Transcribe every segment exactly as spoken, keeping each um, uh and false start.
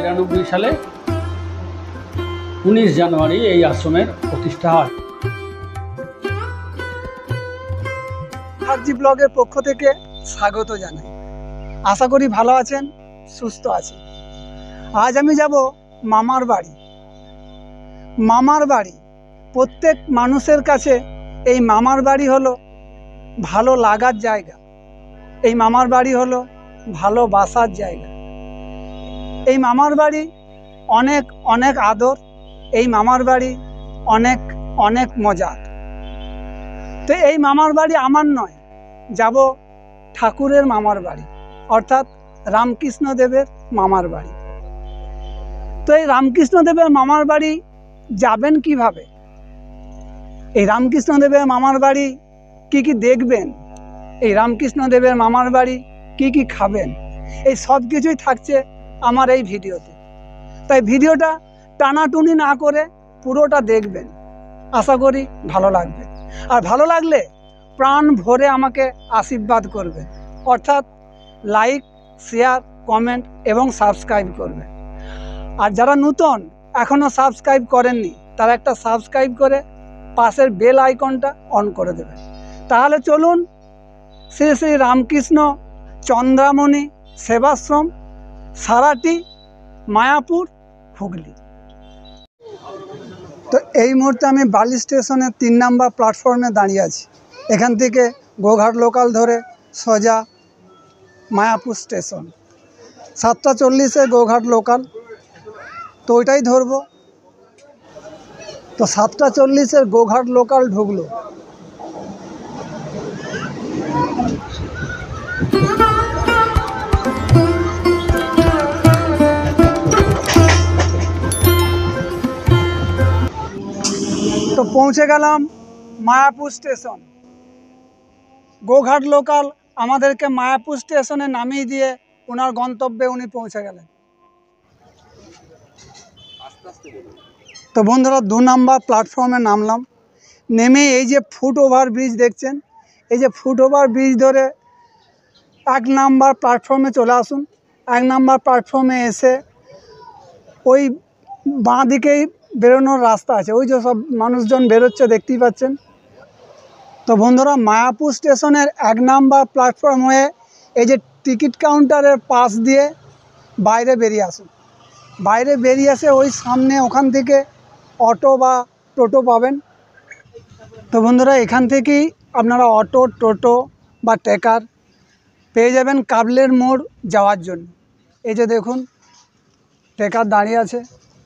বিরানব্বই সালে উনিশ জানুয়ারি এই আশ্রমের প্রতিষ্ঠা হয়। হাজি ব্লগের পক্ষ থেকে স্বাগত জানাই। আশা করি ভালো আছেন, সুস্থ আছেন। আজ আমি যাব মামার বাড়ি। মামার বাড়ি প্রত্যেক মানুষের কাছে এই মামার বাড়ি হলো ভালো লাগার জায়গা, এই মামার বাড়ি হলো ভালোবাসার জায়গা। এই মামার বাড়ি অনেক অনেক আদর, এই মামার বাড়ি অনেক অনেক মজার। তো এই মামার বাড়ি আমার নয়, যাব ঠাকুরের মামার বাড়ি, অর্থাৎ রামকৃষ্ণদেবের মামার বাড়ি। তো এই রামকৃষ্ণদেবের মামার বাড়ি যাবেন কিভাবে, এই রামকৃষ্ণদেবের মামার বাড়ি কি কি দেখবেন, এই রামকৃষ্ণদেবের মামার বাড়ি কি কি খাবেন, এই সব কিছুই থাকছে আমার এই ভিডিওতে। তাই ভিডিওটা টানাটুনি না করে পুরোটা দেখবেন, আশা করি ভালো লাগবে। আর ভালো লাগলে প্রাণ ভরে আমাকে আশীর্বাদ করবেন, অর্থাৎ লাইক, শেয়ার, কমেন্ট এবং সাবস্ক্রাইব করবেন। আর যারা নতুন এখনও সাবস্ক্রাইব করেননি তারা একটা সাবস্ক্রাইব করে পাশের বেল আইকনটা অন করে দেবেন। তাহলে চলুন শ্রী শ্রী রামকৃষ্ণ চন্দ্রামণি সেবাশ্রম, সারাটি, মায়াপুর, হুগলি। তো এই মুহূর্তে আমি বালি স্টেশনের তিন নম্বর প্ল্যাটফর্মে দাঁড়িয়ে আছি। এখান থেকে গোঘাট লোকাল ধরে সোজা মায়াপুর স্টেশন, সাতটা চল্লিশে গোঘাট লোকাল, তো ওইটাই ধরবো। তো সাতটা চল্লিশের গোঘাট লোকাল ঢুকলো। তো পৌঁছে গেলাম মায়াপুর স্টেশন। গোঘাট লোকাল আমাদেরকে মায়াপুর স্টেশনে নামিয়ে দিয়ে ওনার গন্তব্যে উনি পৌঁছে গেলেন। তো বন্ধুরা দু নম্বর প্ল্যাটফর্মে নামলাম। নেমে এই যে ফুট ওভার ব্রিজ দেখছেন, এই যে ফুট ওভার ব্রিজ ধরে এক নাম্বার প্ল্যাটফর্মে চলে আসুন। এক নাম্বার প্ল্যাটফর্মে এসে ওই বাঁ দিকেই বেরোনোর রাস্তা আছে, ওই যে সব মানুষজন বেরোচ্ছে দেখতেই পাচ্ছেন। তো বন্ধুরা মায়াপুর স্টেশনের এক নাম্বার প্ল্যাটফর্ম হয়ে এই যে টিকিট কাউন্টারের পাশ দিয়ে বাইরে বেরিয়ে আসুন। বাইরে বেরিয়ে এসে ওই সামনে ওখান থেকে অটো বা টোটো পাবেন। তো বন্ধুরা এখান থেকেই আপনারা অটো, টোটো বা ট্রেকার পেয়ে যাবেন কাবলের মোড় যাওয়ার জন্য। এই যে দেখুন ট্রেকার দাঁড়িয়ে আছে,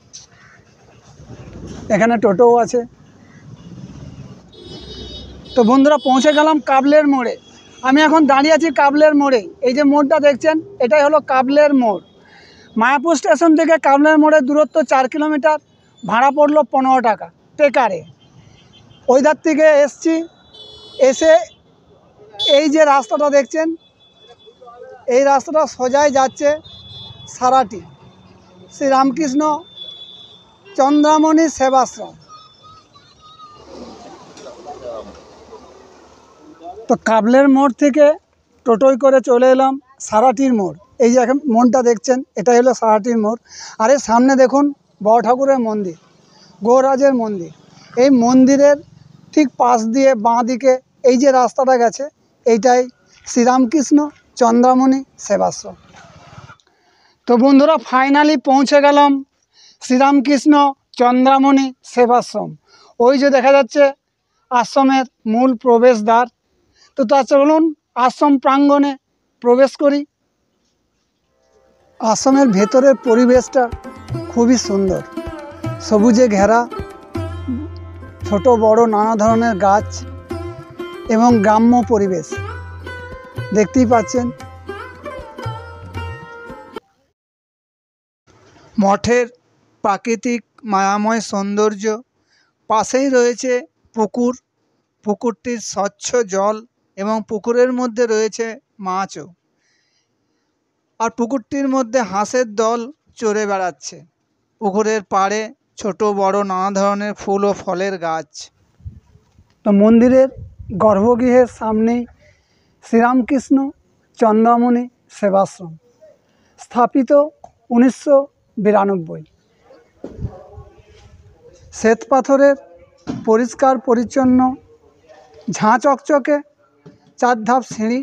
এখানে টোটোও আছে। তো বন্ধুরা পৌঁছে গেলাম কাবলের মোড়ে। আমি এখন দাঁড়িয়ে আছি কাবলের মোড়ে। এই যে মোড়টা দেখছেন এটাই হলো কাবলের মোড়। মায়াপুর স্টেশন থেকে কাবলের মোড়ের দূরত্ব চার কিলোমিটার, ভাড়া পড়লো পনেরো টাকা ট্রেকারে। ওই ধার থেকে এসছি, এসে এই যে রাস্তাটা দেখছেন এই রাস্তাটা সোজাই যাচ্ছে সারাটি শ্রী রামকৃষ্ণ চন্দ্রামণি সেবাশ্রম। তো কাবলের মোড় থেকে টোটোয় করে চলে এলাম সারাটির মোড়। এই যে এখন মোড়টা দেখছেন এটাই হলো সারাটির মোড়। আর এর সামনে দেখুন বড় ঠাকুরের মন্দির, গৌরাজের মন্দির। এই মন্দিরের ঠিক পাশ দিয়ে বাঁ দিকে এই যে রাস্তাটা গেছে এইটাই শ্রীরামকৃষ্ণ চন্দ্রামণি সেবাশ্রম। তো বন্ধুরা ফাইনালি পৌঁছে গেলাম শ্রীরামকৃষ্ণ চন্দ্রামণি সেবাশ্রম। ওই যে দেখা যাচ্ছে আশ্রমের মূল প্রবেশদ্বার। তো তা চলুন আশ্রম প্রাঙ্গণে প্রবেশ করি। আশ্রমের ভেতরের পরিবেশটা খুবই সুন্দর, সবুজে ঘেরা, ছোট বড় নানা ধরনের গাছ এবং গ্রাম্য পরিবেশ দেখতেই পাচ্ছেন। মঠের প্রাকৃতিক মায়াময় সৌন্দর্য, পাশেই রয়েছে পুকুর, পুকুরটির স্বচ্ছ জল এবং পুকুরের মধ্যে রয়েছে মাছও। আর পুকুরটির মধ্যে হাঁসের দল চড়ে বেড়াচ্ছে। পুকুরের পাড়ে ছোট বড় নানা ধরনের ফুল ও ফলের গাছ। তো মন্দিরের গর্ভগৃহের সামনেই শ্রীরামকৃষ্ণ চন্দ্রামণি সেবাশ্রম, স্থাপিত উনিশশো বিরানব্বই। শ্বেত পাথরের পরিষ্কার পরিচ্ছন্ন ঝাঁ চকচকে চার ধাপ সিঁড়ি,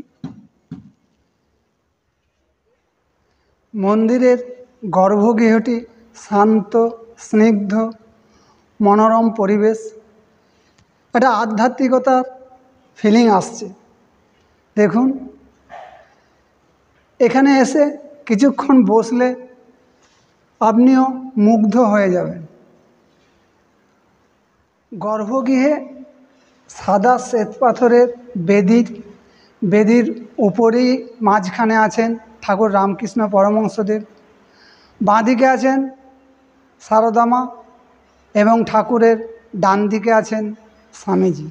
মন্দিরের গর্ভগৃহটি শান্ত স্নিগ্ধ মনোরম পরিবেশ, একটা আধ্যাত্মিকতার ফিলিং আসছে। দেখুন, এখানে এসে কিছুক্ষণ বসলে আপনিও মুগ্ধ হয়ে যাবেন। গর্ভগৃহে সাদা শ্বেত পাথরের বেদির বেদির উপরেই মাঝখানে আছেন ঠাকুর রামকৃষ্ণ পরমহংসদেব, বাঁদিকে আছেন সারদা মা এবং ঠাকুরের ডান দিকে আছেন স্বামীজি।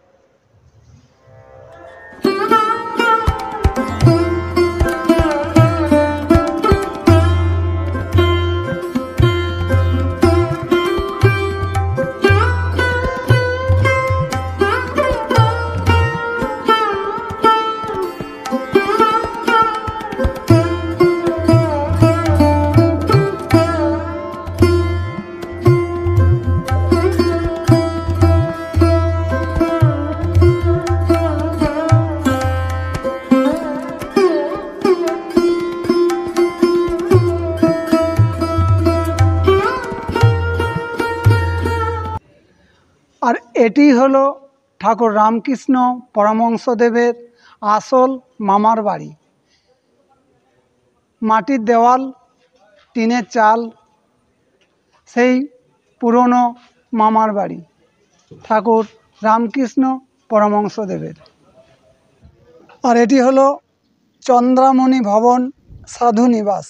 আর এটি হলো ঠাকুর রামকৃষ্ণ পরমহংসদেবের আসল মামার বাড়ি। মাটির দেওয়াল, টিনের চাল, সেই পুরনো মামার বাড়ি ঠাকুর রামকৃষ্ণ পরমহংসদেবের। আর এটি হলো চন্দ্রামণি ভবন সাধু নিবাস।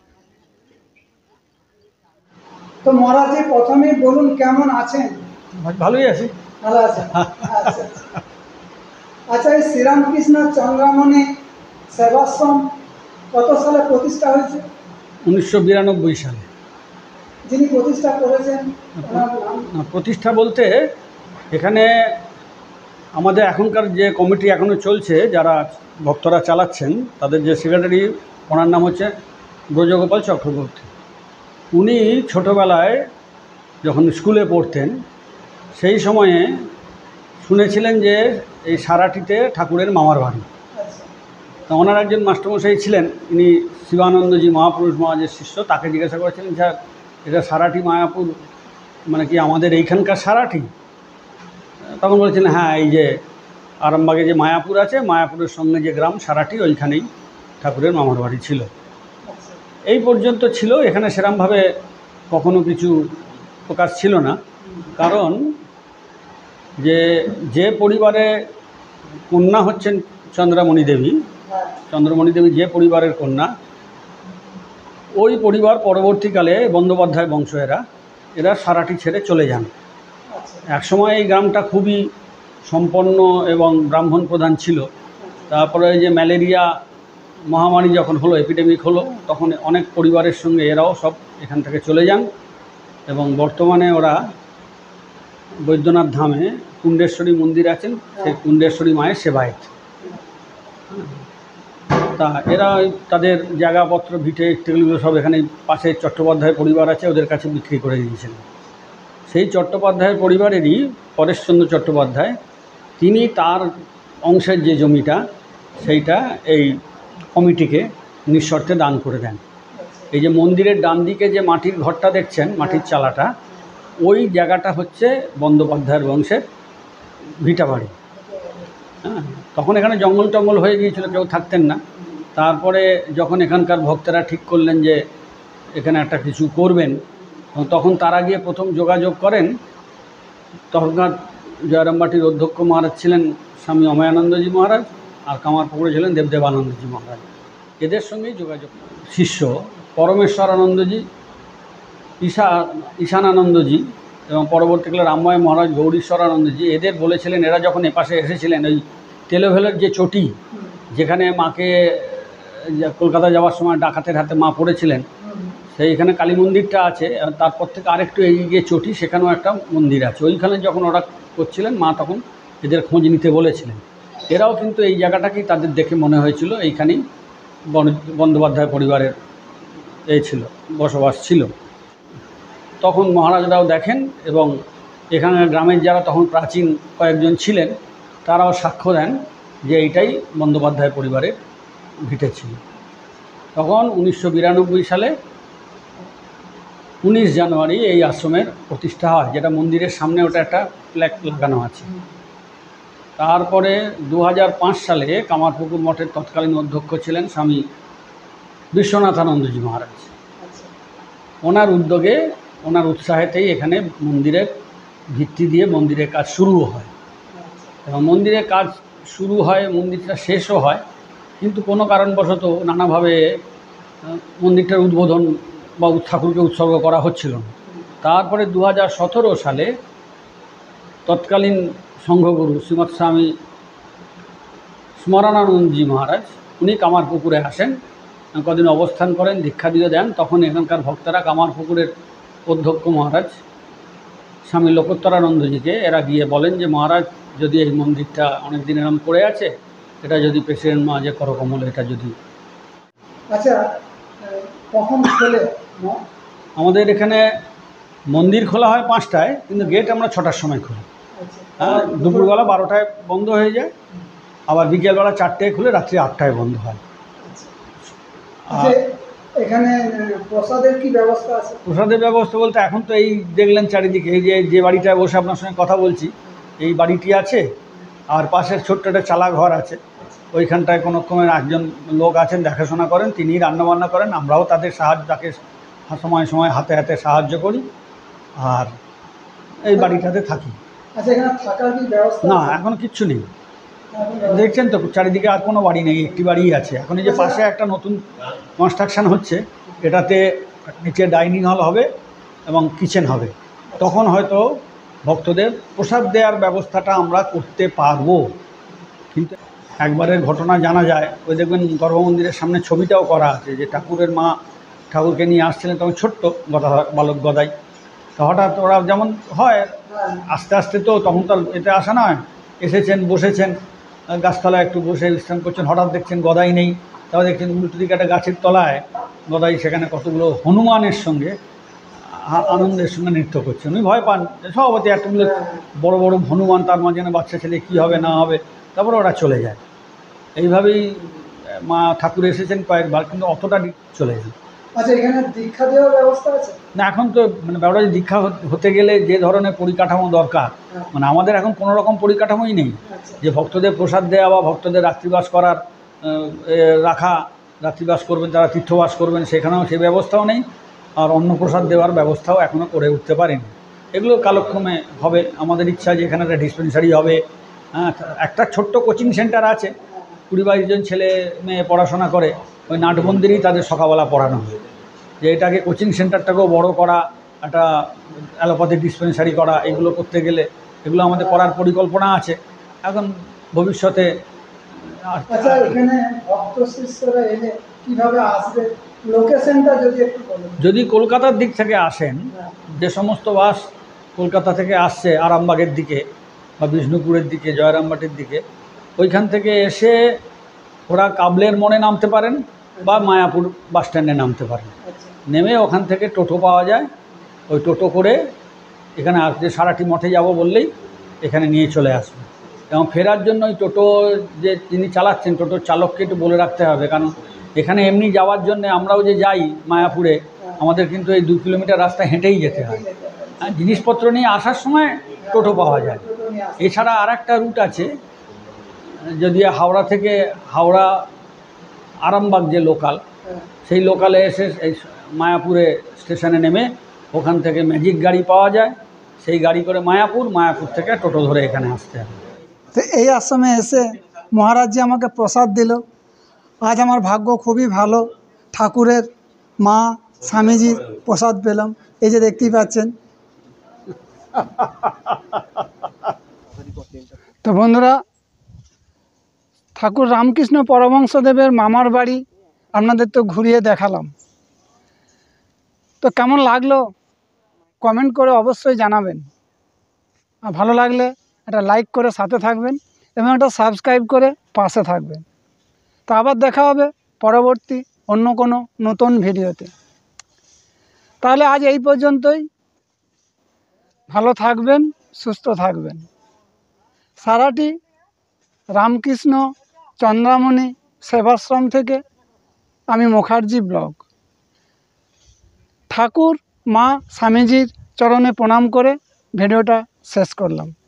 তো মহারাজজি, প্রথমেই বলুন কেমন আছেন? ভালোই আছি। ভালো আছেন? আচ্ছা আচ্ছা। এই শ্রীরামকৃষ্ণ চন্দ্রামণি সেবাশ্রম কত সালে প্রতিষ্ঠা হয়েছে? উনিশশো বিরানব্বই সালে। যিনি প্রতিষ্ঠা করেছেন ওনার নাম? প্রতিষ্ঠা বলতে এখানে আমাদের এখনকার যে কমিটি এখনও চলছে, যারা ভক্তরা চালাচ্ছেন, তাদের যে সেক্রেটারি, ওনার নাম হচ্ছে ব্রজগোপাল চক্রবর্তী। উনি ছোটোবেলায় যখন স্কুলে পড়তেন সেই সময়ে শুনেছিলেন যে এই সারাটিতে ঠাকুরের মামার বাড়ি। তা ওনার একজন মাস্টারমশাই ছিলেন, ইনি শিবানন্দজি মহাপুরুষ মহারাজের শিষ্য। তাকে জিজ্ঞাসা করেছিলেন, স্যার এটা সারাটি মায়াপুর মানে কি আমাদের এইখানকার সারাটি? তখন বলেছিলেন, হ্যাঁ, এই যে আরামবাগে যে মায়াপুর আছে, মায়াপুরের সঙ্গে যে গ্রাম সারাটি, ওইখানেই ঠাকুরের মামার বাড়ি ছিল। এই পর্যন্ত ছিল। এখানে সেরকমভাবে কখনো কিছু প্রকাশ ছিল না। কারণ যে যে পরিবারে কন্যা হচ্ছেন চন্দ্রামণি দেবী, চন্দ্রমণি দেবী যে পরিবারের কন্যা, ওই পরিবার পরবর্তীকালে বন্দ্যোপাধ্যায় বংশ, এরা এরা সারাটি ছেড়ে চলে যান। একসময় এই গ্রামটা খুবই সম্পন্ন এবং ব্রাহ্মণ প্রধান ছিল। তারপরে যে ম্যালেরিয়া মহামারী যখন হলো, এপিডেমিক হলো, তখন অনেক পরিবারের সঙ্গে এরাও সব এখান থেকে চলে যান এবং বর্তমানে ওরা বৈদ্যনাথ ধামে কুণ্ডেশ্বরী মন্দির আছেন, সেই কুণ্ডেশ্বরী মায়ের সেবায়েত। তা এরা তাদের জায়গাপত্র, ভিটে ইত্যাদিগুলো সব এখানে পাশে চট্টোপাধ্যায় পরিবার আছে, ওদের কাছে বিক্রি করে দিয়েছেন। সেই চট্টোপাধ্যায়ের পরিবারেরই পরেশচন্দ্র চট্টোপাধ্যায়, তিনি তার অংশের যে জমিটা, সেইটা এই কমিটিকে নিঃশর্তে দান করে দেন। এই যে মন্দিরের ডান দিকে যে মাটির ঘরটা দেখছেন, মাটির চালাটা, ওই জায়গাটা হচ্ছে বন্দ্যোপাধ্যায়ের বংশের ভিটা বাড়ি। হ্যাঁ, তখন এখানে জঙ্গল টঙ্গল হয়ে গিয়েছিল, কেউ থাকতেন না। তারপরে যখন এখানকার ভক্তরা ঠিক করলেন যে এখানে একটা কিছু করবেন, তখন তারা গিয়ে প্রথম যোগাযোগ করেন। তখনকার জয়রামবাটির অধ্যক্ষ মহারাজ ছিলেন স্বামী অময়ানন্দজি মহারাজ, আর কামারপুকুরে ছিলেন দেবদেবানন্দজি মহারাজ। এদের সঙ্গেই যোগাযোগ। শিষ্য পরমেশ্বরানন্দজি, ঈশা ঈশানানন্দজি এবং পরবর্তীকালে রামময় মহারাজ গৌরীশ্বরানন্দজি, এদের বলেছিলেন, এরা যখন এপাশে এসেছিলেন, ওই তেলোভেলের যে চটি, যেখানে মাকে কলকাতা যাওয়ার সময় ডাকাতের হাতে মা পড়েছিলেন, সেইখানে কালী মন্দিরটা আছে। তারপর থেকে আরেকটু এগিয়ে গিয়ে চটি, সেখানেও একটা মন্দির আছে। ওইখানে যখন ওরা করছিলেন, মা তখন এদের খোঁজ নিতে বলেছিলেন। এরাও কিন্তু এই জায়গাটাকেই তাদের দেখে মনে হয়েছিল এইখানেই বন্দ্যোপাধ্যায় পরিবারের এ ছিল, বসবাস ছিল। তখন মহারাজরাও দেখেন এবং এখানে গ্রামের যারা তখন প্রাচীন কয়েকজন ছিলেন তারাও সাক্ষ্য দেন যে এইটাই বন্দ্যোপাধ্যায় পরিবারের ভিটে ছিল। তখন উনিশশো বিরানব্বই সালে উনিশ জানুয়ারি এই আশ্রমের প্রতিষ্ঠা হয়, যেটা মন্দিরের সামনে ওটা একটা প্ল্যাক লাগানো আছে। তারপরে দু হাজার পাঁচ সালে কামারপুকুর মঠের তৎকালীন অধ্যক্ষ ছিলেন স্বামী বিশ্বনাথানন্দজি মহারাজ। ওনার উদ্যোগে, ওনার উৎসাহেতেই এখানে মন্দিরের ভিত্তি দিয়ে মন্দিরের কাজ শুরুও হয় এবং মন্দিরের কাজ শুরু হয়, মন্দিরটা শেষও হয়, কিন্তু কোনো কারণবশত নানাভাবে মন্দিরটার উদ্বোধন বা ঠাকুরকে উৎসর্গ করা হচ্ছিল না। তারপরে দু হাজার সতেরো সালে তৎকালীন সংঘগুরু শ্রীমৎ স্বামী স্মরণানন্দজি মহারাজ উনি কামারপুকুরে আসেন, কদিন অবস্থান করেন, দীক্ষা দিয়ে দেন। তখন এখানকার ভক্তরা কামারপুকুরের অধ্যক্ষ মহারাজ স্বামী লোকোত্তরানন্দজিকে এরা গিয়ে বলেন যে মহারাজ, যদি এই মন্দিরটা অনেক দিন এরম পড়ে আছে, এটা যদি প্রেসিডেন্ট মহারাজের করকমল এটা যদি। আচ্ছা, কখন খোলে? আমাদের এখানে মন্দির খোলা হয় পাঁচটায়, কিন্তু গেট আমরা ছটার সময় খুলি। হ্যাঁ, দুপুরবেলা বারোটায় বন্ধ হয়ে যায়, আবার বিকেলবেলা চারটায় খুলে রাত্রি আটটায় বন্ধ হয়। আচ্ছা, এখানে প্রসাদের কি ব্যবস্থা আছে? প্রসাদের ব্যবস্থা বলতে এখন তো এই দেখলেন চারিদিকে, এই যে যে বাড়িটায় বসে আপনার সঙ্গে কথা বলছি, এই বাড়িটি আছে, আর পাশের ছোট্ট একটা চালা ঘর আছে, ওইখানটায় কোনো রকমের একজন লোক আছেন দেখাশোনা করেন, তিনি রান্নাবান্না করেন, আমরাও তাদের সাহায্য, তাকে সময় সময় হাতে হাতে সাহায্য করি, আর এই বাড়িটাতে থাকি। আচ্ছা, এখানে থাকার কি ব্যবস্থা? না, এখন কিচ্ছু নেই, দেখছেন তো চারিদিকে আর কোনো বাড়ি নেই, একটি বাড়িই আছে। এখন এই যে পাশে একটা নতুন কনস্ট্রাকশান হচ্ছে, এটাতে নিচে ডাইনিং হল হবে এবং কিচেন হবে, তখন হয়তো ভক্তদের প্রসাদ দেওয়ার ব্যবস্থাটা আমরা করতে পারবো। কিন্তু একবারের ঘটনা জানা যায়, ওই দেখবেন গর্ভমন্দিরের সামনে ছবিটাও করা আছে, যে ঠাকুরের মা ঠাকুরকে নিয়ে আসছিলেন তখন ছোট্ট গদা বালক গদাই, তো হঠাৎ ওরা যেমন হয় আস্তে আস্তে, তো তখন তো এতে আসা নয়, এসেছেন বসেছেন গাছতলায় একটু বসে বিশ্রাম করছেন, হঠাৎ দেখছেন গদাই নেই, তাও দেখছেন উল্টো দিকে একটা গাছের তলায় গদাই সেখানে কতগুলো হনুমানের সঙ্গে আনন্দের সঙ্গে নৃত্য করছেন। উনি ভয় পান, সভাপতি এতগুলো বড় বড় হনুমান, তার মাঝখানে বাচ্চা ছেলে কী হবে না হবে, তারপরে ওরা চলে যায়। এইভাবেই মা ঠাকুর এসেছেন কয়েকবার, কিন্তু অতটা চলে যায়। আচ্ছা, এখানে দীক্ষা দেওয়ার ব্যবস্থা আছে? না, এখন তো মানে ব্যাপারটা দীক্ষা হতে গেলে যে ধরনের পরিকাঠামো দরকার, মানে আমাদের এখন কোনো রকম পরিকাঠামোই নেই যে ভক্তদের প্রসাদ দেওয়া বা ভক্তদের রাত্রিবাস করার রাখা, রাত্রিবাস করবেন তারা তীর্থবাস করবেন, সেখানেও সেই ব্যবস্থাও নেই, আর অন্নপ্রসাদ দেওয়ার ব্যবস্থাও এখনও করে উঠতে পারেনি। এগুলো কালক্রমে হবে। আমাদের ইচ্ছা যে এখানে একটা ডিসপেন্সারি হবে, হ্যাঁ, একটা ছোট্ট কোচিং সেন্টার আছে, কুড়ি বাইশ জন ছেলে মেয়ে পড়াশোনা করে, ওই নাটমন্দিরেই তাদের সকালবেলা পড়ানো হয়। যে এটাকে কোচিং সেন্টারটাকেও বড় করা, একটা অ্যালোপ্যাথি ডিসপেন্সারি করা, এগুলো করতে গেলে এগুলো আমাদের করার পরিকল্পনা আছে এখন ভবিষ্যতে। আচ্ছা, এখানে ভক্ত শিষ্যরা এলে কিভাবে আসবে, লোকেশনটা যদি একটু বলেন। যদি কলকাতার দিক থেকে আসেন, যে সমস্ত বাস কলকাতা থেকে আসছে আরামবাগের দিকে বা বিষ্ণুপুরের দিকে, জয়রামবাটির দিকে, ওইখান থেকে এসে ওরা কাবলের মোড়ে নামতে পারেন বা মায়াপুর বাস স্ট্যান্ডে নামতে পারেন। নেমে ওখান থেকে টোটো পাওয়া যায়, ওই টোটো করে এখানে আসতে সারাটি মঠে যাব বললেই এখানে নিয়ে চলে আসবে। এবং ফেরার জন্য ওই টোটো যে যিনি চালাচ্ছেন, টোটোর চালককে একটু বলে রাখতে হবে, কারণ এখানে এমনি যাওয়ার জন্য আমরাও যে যাই মায়াপুরে, আমাদের কিন্তু এই দু কিলোমিটার রাস্তা হেঁটেই যেতে হয়। আর জিনিসপত্র নিয়ে আসার সময় টোটো পাওয়া যায়। এছাড়া আর একটা রুট আছে, যদি হাওড়া থেকে, হাওড়া আরামবাগ যে লোকাল, সেই লোকালে এসে এই মায়াপুরে স্টেশনে নেমে ওখান থেকে ম্যাজিক গাড়ি পাওয়া যায়, সেই গাড়ি করে মায়াপুর, মায়াপুর থেকে টোটো ধরে এখানে আসতে হবে। তো এই আশ্রমে এসে মহারাজ যে আমাকে প্রসাদ দিল, আজ আমার ভাগ্য খুবই ভালো, ঠাকুরের মা স্বামীজির প্রসাদ পেলাম, এই যে দেখতেই পাচ্ছেন। তো বন্ধুরা, ঠাকুর রামকৃষ্ণ পরমহংসদেবের মামার বাড়ি আপনাদের তো ঘুরিয়ে দেখালাম, তো কেমন লাগলো কমেন্ট করে অবশ্যই জানাবেন, আর ভালো লাগলে একটা লাইক করে সাথে থাকবেন এবং একটা সাবস্ক্রাইব করে পাশে থাকবেন। তো আবার দেখা হবে পরবর্তী অন্য কোনো নতুন ভিডিওতে। তাহলে আজ এই পর্যন্তই। ভালো থাকবেন, সুস্থ থাকবেন। সারাটি রামকৃষ্ণ চন্দ্রামণি সেবাশ্রম থেকে আমি মুখার্জি ব্লগ। ঠাকুর মা স্বামীজির চরণে প্রণাম করে ভিডিওটা শেষ করলাম।